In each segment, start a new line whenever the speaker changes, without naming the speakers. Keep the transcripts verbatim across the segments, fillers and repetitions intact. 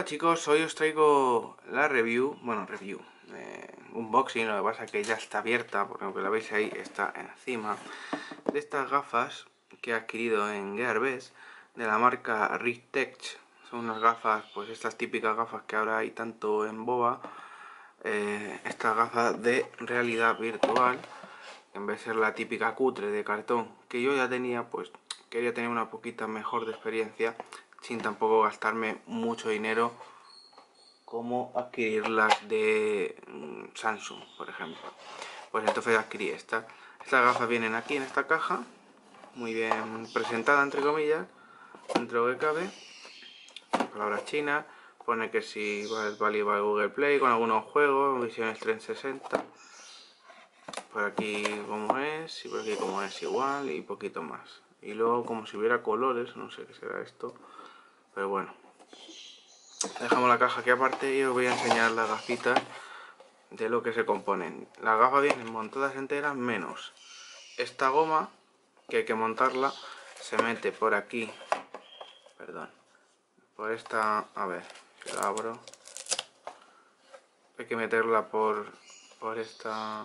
Chicos, hoy os traigo la review, bueno review, eh, unboxing, lo que pasa es que ya está abierta, porque aunque la veis ahí está encima, de estas gafas que he adquirido en Gearbest de la marca Riftech. Son unas gafas, pues estas típicas gafas que ahora hay tanto en boga, eh, estas gafas de realidad virtual, en vez de ser la típica cutre de cartón que yo ya tenía, pues quería tener una poquita mejor de experiencia sin tampoco gastarme mucho dinero como adquirirlas de Samsung, por ejemplo. Pues entonces adquirí estas. Estas gafas vienen aquí en esta caja, muy bien presentada entre comillas, dentro de lo que cabe, palabras chinas, pone que si va válido para Google Play con algunos juegos, visiones trescientos sesenta, por aquí como es, y por aquí como es igual, y poquito más. Y luego como si hubiera colores, no sé qué será esto, pero bueno. Dejamos la caja aquí aparte y os voy a enseñar las gafitas de lo que se componen. Las gafas vienen montadas enteras menos esta goma, que hay que montarla, se mete por aquí, perdón, por esta, a ver, si la abro, hay que meterla por, por esta,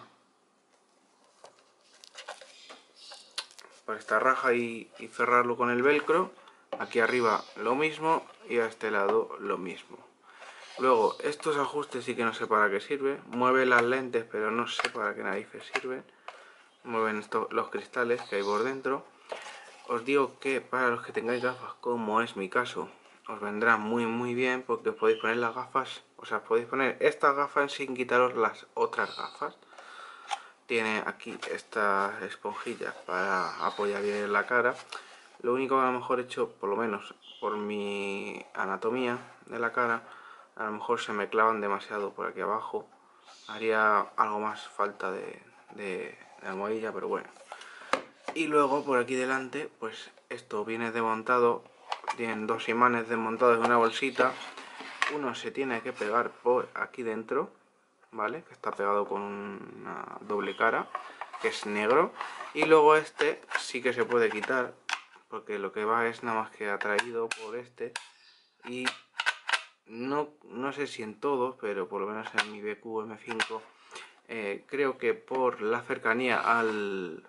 por esta raja y, y cerrarlo con el velcro. Aquí arriba lo mismo y a este lado lo mismo. Luego, estos ajustes sí que no sé para qué sirve. Mueve las lentes, pero no sé para qué narices sirven. Mueven esto, los cristales que hay por dentro. Os digo que para los que tengáis gafas, como es mi caso, os vendrá muy muy bien, porque podéis poner las gafas, o sea, podéis poner estas gafas sin quitaros las otras gafas. Tiene aquí estas esponjillas para apoyar bien en la cara. Lo único que a lo mejor he hecho, por lo menos por mi anatomía de la cara, a lo mejor se me clavan demasiado por aquí abajo. Haría algo más falta de, de, de almohadilla, pero bueno. Y luego por aquí delante, pues esto viene desmontado. Tienen dos imanes desmontados en una bolsita. Uno se tiene que pegar por aquí dentro, ¿vale? Que está pegado con una doble cara, que es negro. Y luego este sí que se puede quitar, porque lo que va es nada más que atraído por este. Y no, no sé si en todos, pero por lo menos en mi B Q M cinco, eh, creo que por la cercanía al,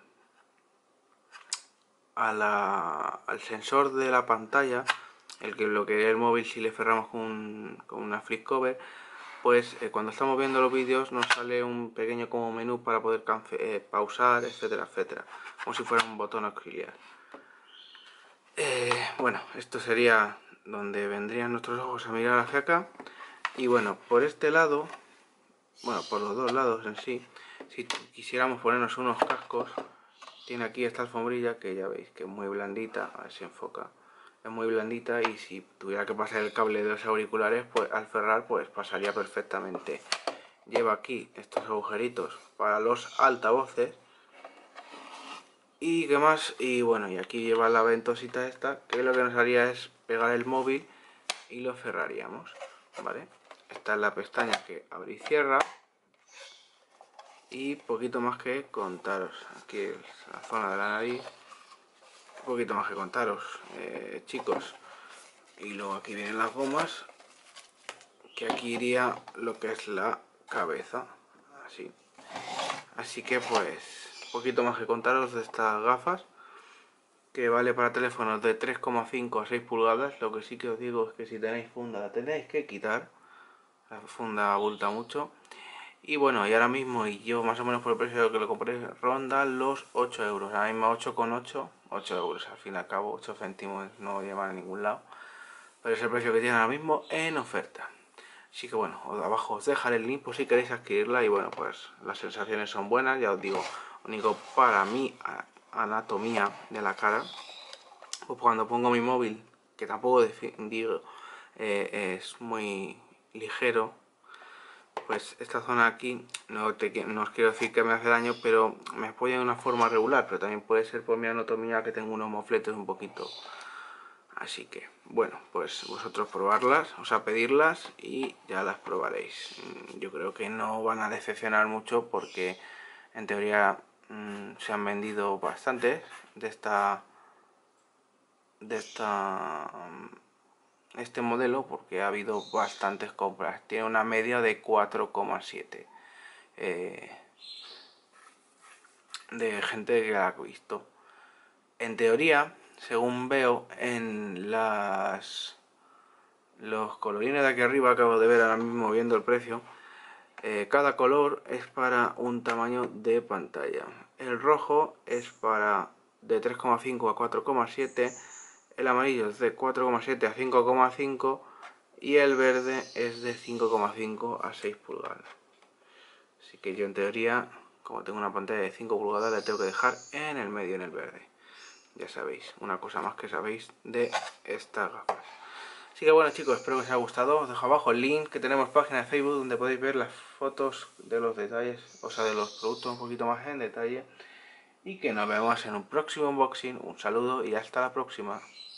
a la, al sensor de la pantalla, el que bloquea el móvil si le cerramos con, un, con una flip cover, pues eh, cuando estamos viendo los vídeos nos sale un pequeño como menú para poder eh, pausar, etcétera, etcétera, como si fuera un botón auxiliar. Eh, bueno, esto sería donde vendrían nuestros ojos a mirar hacia acá. Y bueno, por este lado, bueno, por los dos lados en sí, si quisiéramos ponernos unos cascos, tiene aquí esta alfombrilla que ya veis que es muy blandita, a ver si enfoca, es muy blandita, y si tuviera que pasar el cable de los auriculares, pues al cerrar pues pasaría perfectamente. Lleva aquí estos agujeritos para los altavoces. Y qué más, y bueno, y aquí lleva la ventosita esta, que lo que nos haría es pegar el móvil y lo cerraríamos, ¿vale? Esta es la pestaña que abre y cierra. Y poquito más que contaros. Aquí es la zona de la nariz. Un poquito más que contaros, eh, chicos. Y luego aquí vienen las gomas, que aquí iría lo que es la cabeza, así. Así que pues, poquito más que contaros de estas gafas, que vale para teléfonos de tres coma cinco a seis pulgadas. Lo que sí que os digo es que si tenéis funda la tenéis que quitar, la funda abulta mucho. Y bueno, y ahora mismo, y yo más o menos por el precio que lo compré, ronda los ocho euros. Ahora mismo ocho coma ocho, ocho euros, al fin y al cabo, ocho céntimos no llevan a ningún lado. Pero es el precio que tiene ahora mismo en oferta. Así que bueno, abajo os dejaré el link por si queréis adquirirla. Y bueno, pues las sensaciones son buenas, ya os digo. Único para mi anatomía de la cara, pues cuando pongo mi móvil, que tampoco digo, eh, es muy ligero, pues esta zona aquí, no, te, no os quiero decir que me hace daño, pero me apoya de una forma regular, pero también puede ser por mi anatomía, que tengo unos mofletes un poquito. Así que, bueno, pues vosotros probarlas, o sea, pedirlas y ya las probaréis. Yo creo que no van a decepcionar mucho, porque en teoría mmm, se han vendido bastantes de esta, de esta este modelo porque ha habido bastantes compras. Tiene una media de cuatro coma siete eh, de gente que la ha visto. En teoría, según veo en las los colorines de aquí arriba, acabo de ver ahora mismo viendo el precio, eh, cada color es para un tamaño de pantalla. El rojo es para de tres coma cinco a cuatro coma siete, el amarillo es de cuatro coma siete a cinco coma cinco y el verde es de cinco coma cinco a seis pulgadas. Así que yo en teoría, como tengo una pantalla de cinco pulgadas, la tengo que dejar en el medio, en el verde. Ya sabéis, una cosa más que sabéis de estas gafas. Así que bueno chicos, espero que os haya gustado. Os dejo abajo el link, que tenemos página de Facebook donde podéis ver las fotos de los detalles, o sea de los productos un poquito más en detalle. Y que nos vemos en un próximo unboxing. Un saludo y hasta la próxima.